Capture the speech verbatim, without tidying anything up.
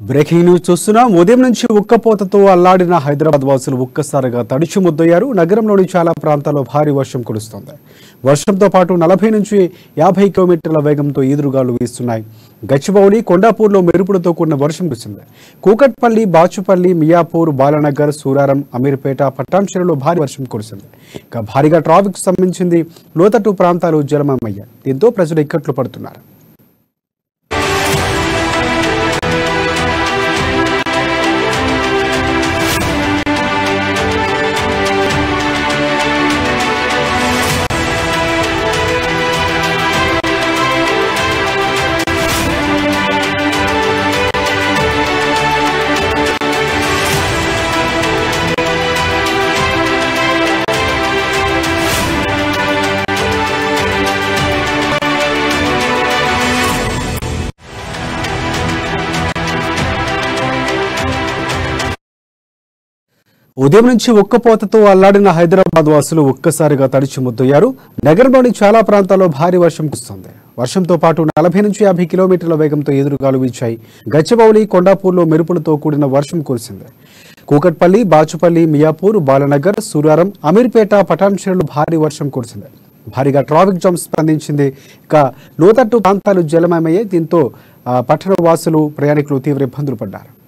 Breaking news చూస్తున్నాం. ఉదయం నుంచి ఉక్కపోతతో అల్లాడిన హైదరాబాద్ వాసులు ఒక్కసారిగా తడిచి ముద్దయ్యారు. నగరంలోని చాలా ప్రాంతాల్లో భారీ వర్షం కురుస్తోంది. వర్షంతో పాటు నలభై నుంచి యాభై కిలోమీటర్ల వేగంతో ఈదురుగాలు వీస్తున్నాయి. గచ్చిబౌలి, కొండాపూర్లో మెరుపులతో కూడిన వర్షం కురిసింది. కూకట్పల్లి, బాచుపల్లి, మియాపూర్, బాలానగర్, సూరారం, అమీర్పేట, పట్టాంచెరులో భారీ వర్షం కురిసింది. ఇక భారీగా ట్రాఫిక్ స్తంభించింది. లోతట్టు ప్రాంతాలు జలమయమయ్యాయి. దీంతో ప్రజలు ఇక్కట్లు పడుతున్నారు. ఉదయం నుంచి ఉక్కపోతతో అల్లాడిన హైదరాబాద్ వాసులు ఒక్కసారిగా తడిచి ముద్దయ్యారు. నగరంలోని చాలా ప్రాంతాల్లో భారీ వర్షం కురుస్తోంది. వర్షంతో పాటు నలభై నుంచి యాభై కిలోమీటర్ల వేగంతో ఎదురుగాలు వీచాయి. గచ్చిబౌలి, కొండాపూర్లో మెరుపులతో కూడిన వర్షం కురిసింది. కూకట్పల్లి, బాచుపల్లి, మియాపూర్, బాలానగర్, సూరారం, అమీర్పేట, పటాన్చెరులో భారీ వర్షం కురిసింది. భారీగా ట్రాఫిక్ జామ్ స్పందించింది. ఇక లోతట్టు ప్రాంతాలు జలమయమయ్యాయి. దీంతో పట్టణ వాసులు, ప్రయాణికులు తీవ్ర ఇబ్బందులు పడ్డారు.